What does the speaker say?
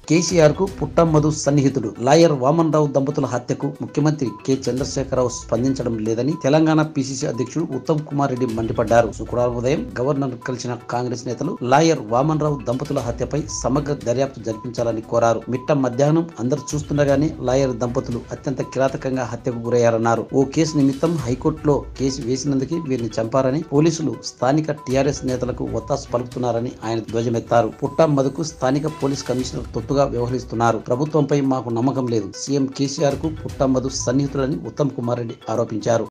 కేసీఆర్ కు పుట్టమ్మధు సన్నిహితుడు లాయర్ వామన్ రావు దంపతుల హత్యకు ముఖ్యమంత్రి కె చంద్రశేఖరరావు స్పందించడం లేదని తెలంగాణ పిసిసి అధ్యక్షుడు ఉత్తమ్ కుమార్ రెడ్డి మండిపడ్డారు. శుక్రవారం ఉదయం గవర్నర్ కలిసిన కాంగ్రెస్ నేతలు లాయర్ వామన్ రావు దంపతుల హత్యపై సమగ్ర దర్యాప్తు జరిపించాలని కోరారు. మిట్ట మధ్యాహ్నం అందరూ చూస్తుండగానే లాయర్ దంపతులు అత్యంత కిరాతకంగా హత్యకు గురయ్యారన్నారు. ఓ కేసు నిమిత్తం హైకోర్టులో కేసు వేసినందుకే వీరిని చంపారని పోలీసులు స్థానిక టీఆర్ఎస్ నేతలకు ఒత్తాసు పలుకుతున్నారని ఆయన ధ్వజమెత్తారు. పుట్టమ్మధుకు స్థానిక పోలీస్ కమిషనర్ తొత్తుగా వ్యవహరిస్తున్నారు. ప్రభుత్వంపై మాకు నమ్మకం లేదు. సీఎం కేసీఆర్ కు పుట్టమ్మధు సన్నిహితులని ఉత్తమ్ కుమార్ రెడ్డి ఆరోపించారు.